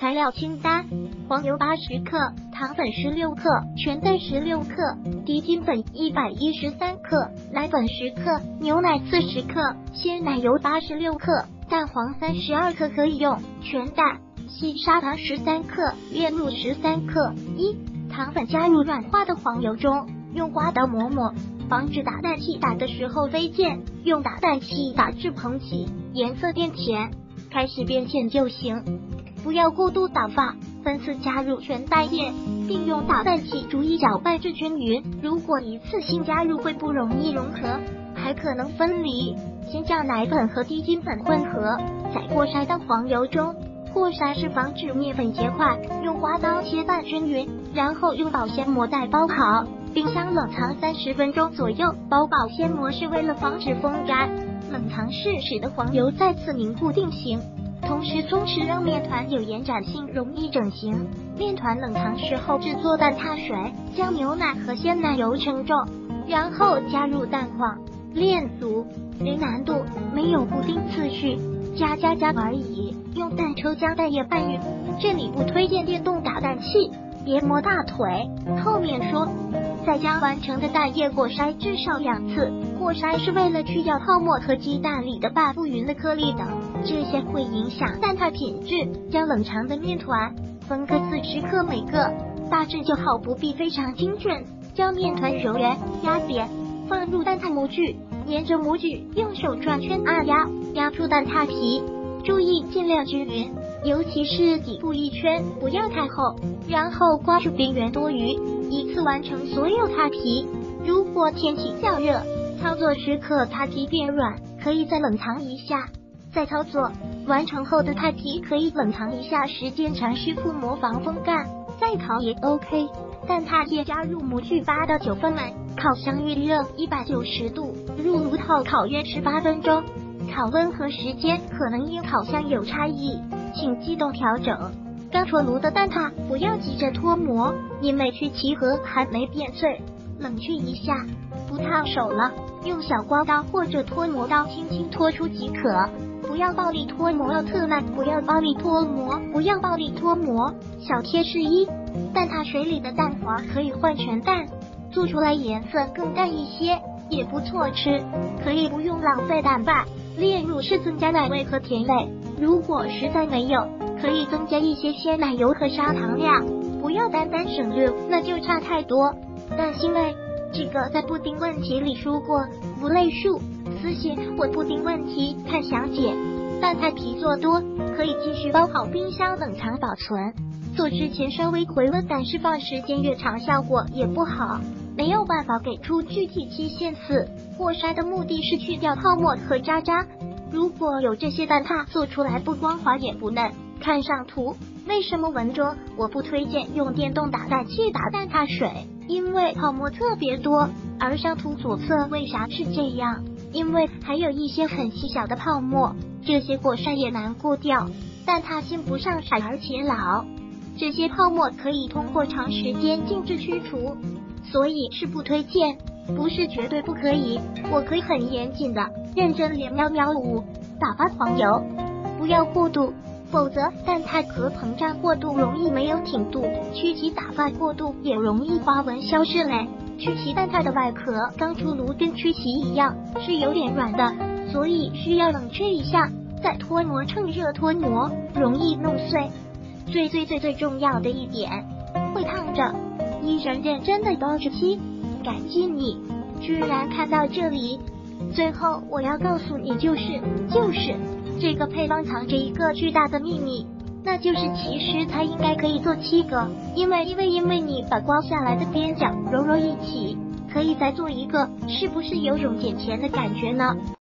材料清单：黄油80克，糖粉16克，全蛋16克，低筋粉113克，奶粉10克，牛奶40克，鲜奶油86克，蛋黄32克可以用，全蛋，细砂糖13克，炼乳13克。糖粉加入软化的黄油中，用刮刀磨磨，防止打蛋器打的时候飞溅，用打蛋器打至蓬起，颜色变浅，开始变浅就行，不要过度打发，分次加入全蛋液，并用打蛋器逐一搅拌至均匀。如果一次性加入会不容易融合，还可能分离。先将奶粉和低筋粉混合，再过筛到黄油中。过筛是防止面粉结块，用刮刀切拌均匀，然后用保鲜膜袋包好，冰箱冷藏30分钟左右。包保鲜膜是为了防止风干，冷藏室使得黄油再次凝固定型，同时松弛让面团有延展性，容易整形。面团冷藏时候制作蛋挞水，将牛奶和鲜奶油称重，然后加入蛋黄，炼乳。零难度，没有固定次序，加而已。用蛋抽将蛋液拌匀，这里不推荐电动打蛋器，别磨大腿。后面说。再将完成的蛋液过筛至少2次，过筛是为了去掉泡沫和鸡蛋里的拌不匀的颗粒等，这些会影响蛋挞品质。将冷藏的面团分个40克每个，大致就好，不必非常精准。将面团揉圆压扁，放入蛋挞模具，沿着模具用手转圈按压，压出蛋挞皮，注意尽量均匀，尤其是底部一圈不要太厚，然后刮出边缘多余，一次完成所有挞皮。如果天气较热，操作时可挞皮变软，可以再冷藏一下再操作。完成后的挞皮可以冷藏一下，时间长湿敷膜防风干，再烤也 OK。蛋挞液加入模具8到9分满，烤箱预热190度，入炉后烤约18分钟。烤温和时间可能因烤箱有差异，请自动调整。刚出炉的蛋挞不要急着脱模，因为去皮核还没变脆，冷却一下，不烫手了，用小刮刀或者脱模刀轻轻脱出即可。不要暴力脱模，要特慢，不要暴力脱模，不要暴力脱模。小贴士1：蛋挞水里的蛋黄可以换全蛋，做出来颜色更淡一些，也不错吃，可以不用浪费蛋白。炼乳是增加奶味和甜味，如果实在没有，可以增加一些鲜奶油和砂糖量，不要单单省略，那就差太多。蛋腥味，这个在布丁问题里说过，不类数。私信我布丁问题看详解。蛋挞皮做多，可以继续包好冰箱冷藏保存。做之前稍微回温，但是放时间越长效果也不好，没有办法给出具体期限。过筛的目的是去掉泡沫和渣渣，如果有这些蛋挞做出来不光滑也不嫩。看上图。为什么文中我不推荐用电动打蛋器打蛋挞水？因为泡沫特别多。而上图左侧为啥是这样？因为还有一些很细小的泡沫，这些过筛也难过掉，蛋挞性不上色而且老，这些泡沫可以通过长时间静置去除，所以是不推荐，不是绝对不可以，我可以很严谨的认真连5打发黄油，不要过度，否则蛋挞壳膨胀过度容易没有挺度，曲奇打发过度也容易花纹消失嘞。曲奇蛋挞的外壳刚出炉跟曲奇一样是有点软的，所以需要冷却一下再脱模，趁热脱模容易弄碎。最重要的一点，会烫着。一人认真的包着期，感激你居然看到这里。最后我要告诉你就是这个配方藏着一个巨大的秘密，那就是其实它应该可以做7个，因为你把刮下来的边角揉一起，可以再做一个，是不是有种捡钱的感觉呢？